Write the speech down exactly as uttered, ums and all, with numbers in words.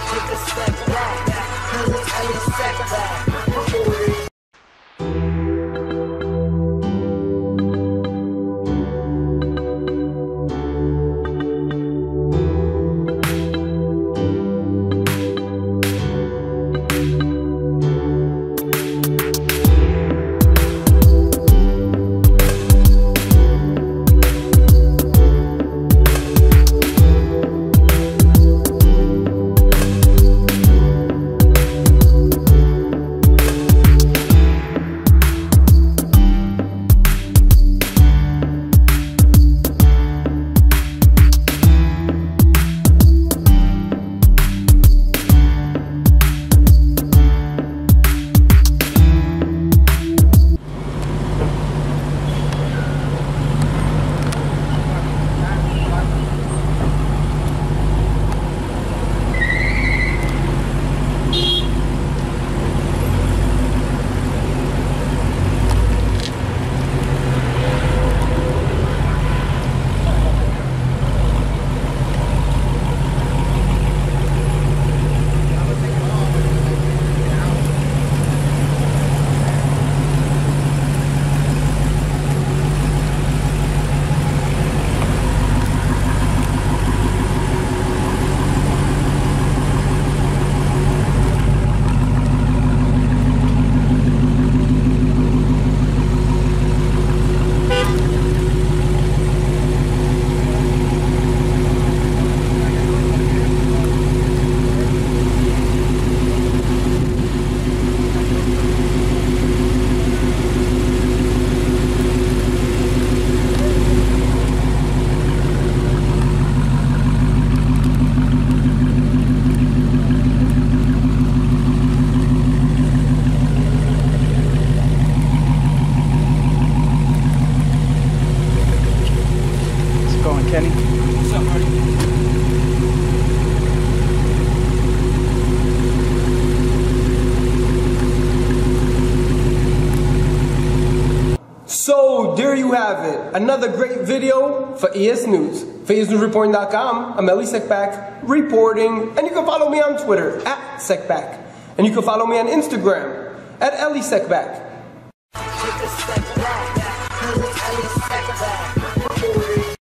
Take a step back, cause it's Ellie setback. Kenny. What's up, buddy? So there you have it, another great video for E S News. For E S News Reporting dot com, I'm Ellie Secback reporting, and you can follow me on Twitter at Secback, and you can follow me on Instagram at Ellie Secback. Take a step back, cause it's Ellie Secback.